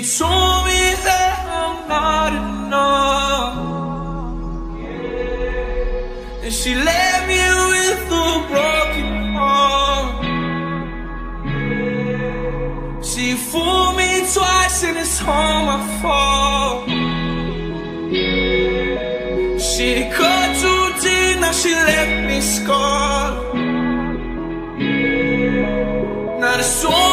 told me that I'm not enough, and she left me with a broken heart. She fooled me twice and it's all my fault. She cut too deep, now she left me scarred. Not a soul